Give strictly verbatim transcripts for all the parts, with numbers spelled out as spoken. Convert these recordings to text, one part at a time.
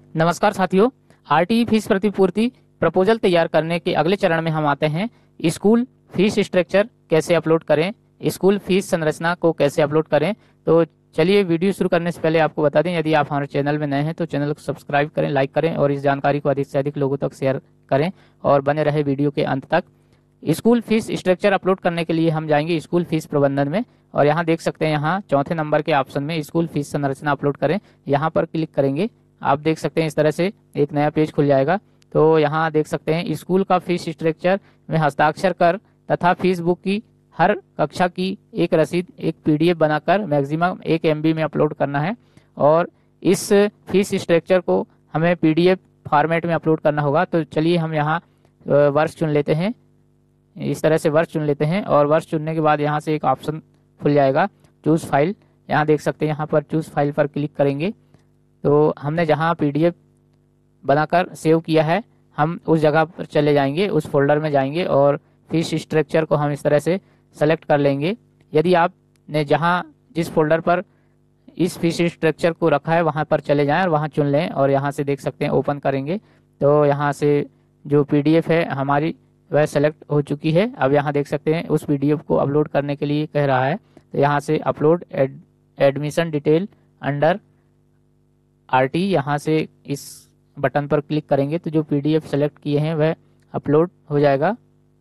नमस्कार साथियों, RTE fees प्रतिपूर्ति प्रपोजल तैयार करने के अगले चरण में हम आते हैं। स्कूल फीस स्ट्रक्चर कैसे अपलोड करें, स्कूल फीस संरचना को कैसे अपलोड करें। तो चलिए वीडियो शुरू करने से पहले आपको बता दें, यदि आप हमारे चैनल में नए हैं तो चैनल को सब्सक्राइब करें, लाइक करें और इस जानकारी को अधिक से अधिक लोगों तक शेयर करें और बने रहे वीडियो के अंत तक। स्कूल फीस स्ट्रक्चर अपलोड करने के लिए हम जाएंगे स्कूल फीस प्रबंधन में और यहाँ देख सकते हैं, यहाँ चौथे नंबर के ऑप्शन में स्कूल फीस संरचना अपलोड करें, यहाँ पर क्लिक करेंगे। आप देख सकते हैं इस तरह से एक नया पेज खुल जाएगा। तो यहाँ देख सकते हैं स्कूल का फीस स्ट्रक्चर में हस्ताक्षर कर तथा फीस बुक की हर कक्षा की एक रसीद एक पीडीएफ बनाकर मैक्सिमम एक एमबी में अपलोड करना है और इस फीस स्ट्रक्चर को हमें पीडीएफ फॉर्मेट में अपलोड करना होगा। तो चलिए हम यहाँ वर्ष चुन लेते हैं, इस तरह से वर्ष चुन लेते हैं और वर्ष चुनने के बाद यहाँ से एक ऑप्शन खुल जाएगा चूज फाइल। यहाँ देख सकते हैं, यहाँ पर चूज फाइल पर क्लिक करेंगे तो हमने जहाँ पीडीएफ बनाकर सेव किया है हम उस जगह पर चले जाएंगे, उस फोल्डर में जाएंगे और फीस स्ट्रक्चर को हम इस तरह से सेलेक्ट कर लेंगे। यदि आपने जहाँ जिस फोल्डर पर इस फीस स्ट्रक्चर को रखा है वहाँ पर चले जाएं और वहाँ चुन लें और यहाँ से देख सकते हैं ओपन करेंगे तो यहाँ से जो पीडीएफ है हमारी वह सेलेक्ट हो चुकी है। अब यहाँ देख सकते हैं उस पीडीएफ को अपलोड करने के लिए कह रहा है, तो यहाँ से अपलोड एड, एडमिशन डिटेल अंडर आरटी, यहाँ से इस बटन पर क्लिक करेंगे तो जो पीडीएफ सेलेक्ट किए हैं वह अपलोड हो जाएगा।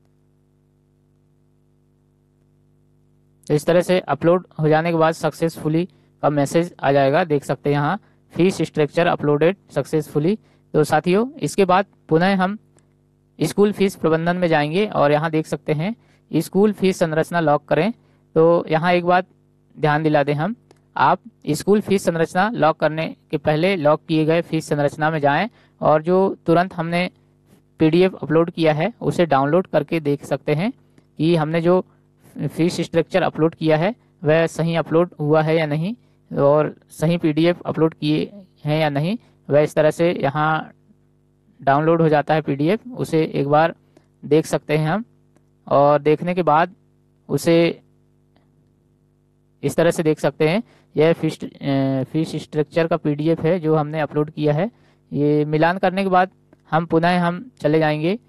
तो इस तरह से अपलोड हो जाने के बाद सक्सेसफुली का मैसेज आ जाएगा। देख सकते हैं यहाँ फीस स्ट्रक्चर अपलोडेड सक्सेसफुली। तो साथियों, इसके बाद पुनः हम स्कूल फीस प्रबंधन में जाएंगे और यहाँ देख सकते हैं स्कूल फीस संरचना लॉक करें। तो यहाँ एक बात ध्यान दिला दें, हम आप स्कूल फीस संरचना लॉक करने के पहले लॉक किए गए फीस संरचना में जाएं और जो तुरंत हमने पीडीएफ अपलोड किया है उसे डाउनलोड करके देख सकते हैं कि हमने जो फीस स्ट्रक्चर अपलोड किया है वह सही अपलोड हुआ है या नहीं और सही पीडीएफ अपलोड किए हैं या नहीं। वह इस तरह से यहाँ डाउनलोड हो जाता है पीडीएफ, उसे एक बार देख सकते हैं हम और देखने के बाद उसे इस तरह से देख सकते हैं यह फीस फीस स्ट्रक्चर का पीडीएफ है जो हमने अपलोड किया है। ये मिलान करने के बाद हम पुनः हम चले जाएंगे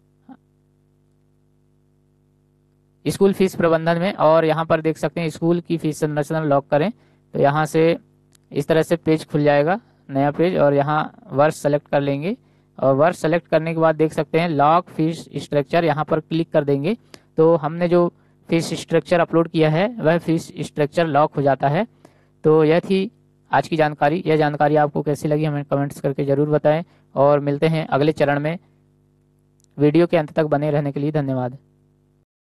स्कूल फीस प्रबंधन में और यहाँ पर देख सकते हैं स्कूल की फीस संरचना लॉक करें। तो यहाँ से इस तरह से पेज खुल जाएगा, नया पेज, और यहाँ वर्ष सेलेक्ट कर लेंगे और वर्ष सेलेक्ट करने के बाद देख सकते हैं लॉक फीस स्ट्रक्चर, यहाँ पर क्लिक कर देंगे तो हमने जो फीस स्ट्रक्चर अपलोड किया है वह फीस स्ट्रक्चर लॉक हो जाता है। तो यह थी आज की जानकारी। यह जानकारी आपको कैसी लगी हमें कमेंट्स करके जरूर बताएं और मिलते हैं अगले चरण में। वीडियो के अंत तक बने रहने के लिए धन्यवाद।